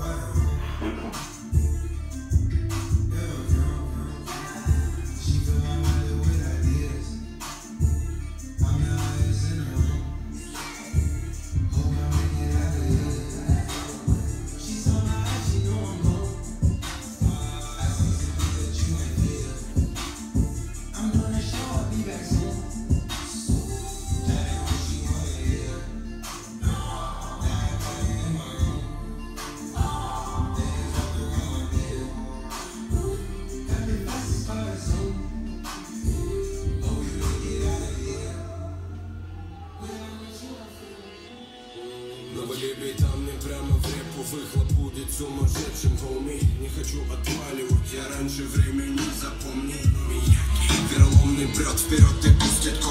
Там мне прямо в репу выхлоп будет сумасшедшим, homie. Не хочу отваливать, я раньше времени запомни. Мияги, вероломный брет вперед и пустит